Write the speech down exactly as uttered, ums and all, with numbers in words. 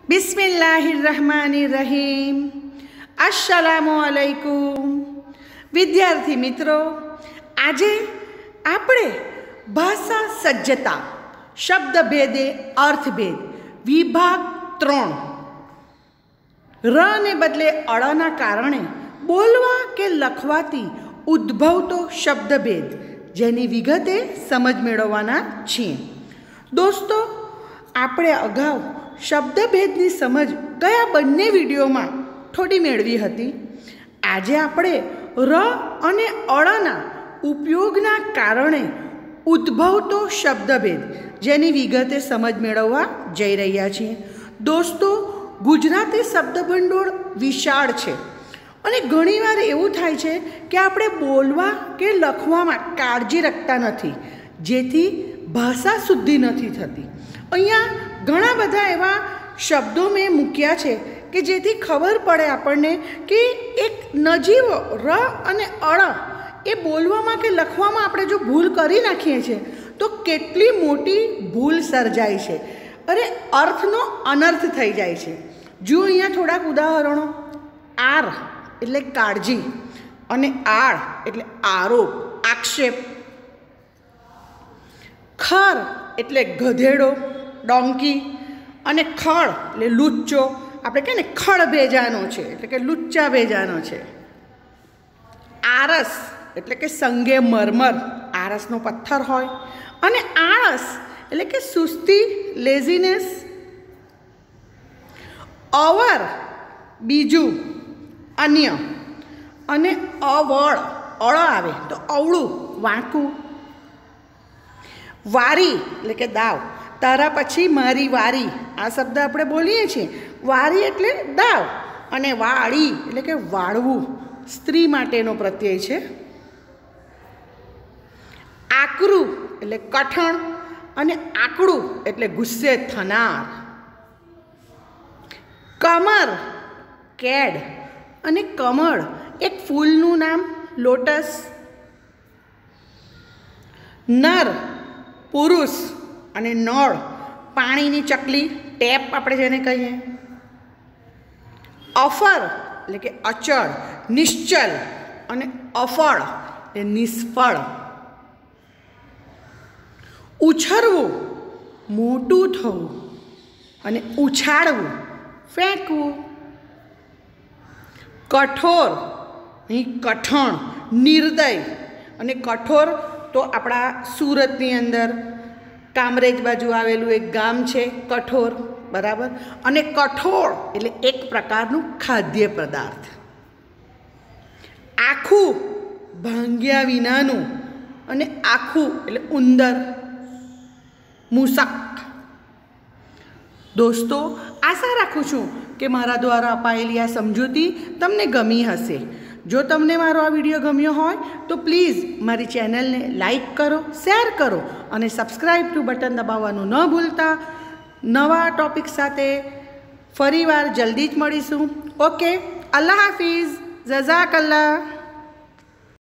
બિસ્મિલ્લાહિર્રહમાનિર્રહીમ. અસ્સલામુઅલૈકુમ. વિદ્યાર્થી મિત્રો, આજે આપણે ભાષા સજ્જતા શબ્દભેદે અર્થભેદ વિભાગ ત્રણ રને બદલે અળના કારણે બોલવા કે લખવાથી ઉદ્ભવતો શબ્દભેદ જેની વિગતે સમજ મેળવવાના છીએ. દોસ્તો, આપણે અગાઉ શબ્દભેદની સમજ ગયા બંને વિડીયોમાં થોડી મેળવી હતી. આજે આપણે ર અને અળના ઉપયોગના કારણે ઉદ્ભવતો શબ્દભેદ જેની વિગતે સમજ મેળવવા જઈ રહ્યા છીએ. દોસ્તો, ગુજરાતી શબ્દભંડોળ વિશાળ છે અને ઘણીવાર એવું થાય છે કે આપણે બોલવા કે લખવામાં કાળજી રાખતા નથી, જેથી ભાષા શુદ્ધિ નથી થતી. અહીંયા ઘણા બધા એવા શબ્દો મેં મૂક્યા છે કે જેથી ખબર પડે આપણને કે એક નજીવો ર અને અળ એ બોલવામાં કે લખવામાં આપણે જો ભૂલ કરી નાખીએ છીએ તો કેટલી મોટી ભૂલ સર્જાય છે, અરે અર્થનો અનર્થ થઈ જાય છે. જુઓ અહીંયા થોડાક ઉદાહરણો. આર એટલે કાળજી અને આળ એટલે આરોપ, આક્ષેપ. ખર એટલે ગધેડો, ડોંકી. અને ખળ એટલે લુચ્ચો, આપણે કહે ને ખળ ભેજાનો છે એટલે કે લુચ્ચા ભેજાનો છે. આરસ એટલે કે સંગે મરમર, આરસનો પથ્થર હોય. અને આળસ એટલે કે સુસ્તી, લેઝીનેસ. અવર બીજું, અન્ય. અને અવળ અળ આવે તો અવળું, વાંકું. વારી એટલે કે દાવ, તારા પછી મારી વારી, આ શબ્દ આપણે બોલીએ છીએ. વારી એટલે દાવ. અને વાળી એટલે કે વાળવું, સ્ત્રી માટેનો પ્રત્યય છે. આકરું એટલે કઠણ. અને આકડું એટલે ગુસ્સે થનાર. કમર કેડ. અને કમળ એક ફૂલનું નામ, લોટસ. નર પુરુષ. અને નળ પાણીની ચકલી, ટેપ આપણે જેને કહીએ. અફર એટલે કે અચળ, નિશ્ચલ. અને અફળ એટલે નિષ્ફળ. ઉછરવું મોટું થવું. અને ઉછાળવું ફેંકવું. કઠોર અહીં કઠણ, નિર્દય. અને કઠોર તો આપણા સુરતની અંદર કામરેજ બાજુ આવેલું એક ગામ છે કઠોર, બરાબર. અને કઠોળ એટલે એક પ્રકારનું ખાદ્ય પદાર્થ. આખું ભાંગ્યા વિનાનું. અને આખું એટલે ઉંદર, મૂસક. દોસ્તો, આશા રાખું છું કે મારા દ્વારા અપાયેલી આ સમજૂતી તમને ગમી હશે. જો તમને મારો આ વિડીયો ગમ્યો હોય તો પ્લીઝ મારી ચેનલને લાઈક કરો, શેર કરો અને સબસ્ક્રાઈબ ટુ બટન દબાવવાનું ન ભૂલતા. નવા ટૉપિક સાથે ફરીવાર જલ્દી જ મળીશું. ઓકે, અલ્લાહ હાફિઝ, જઝાકલ્લાહ.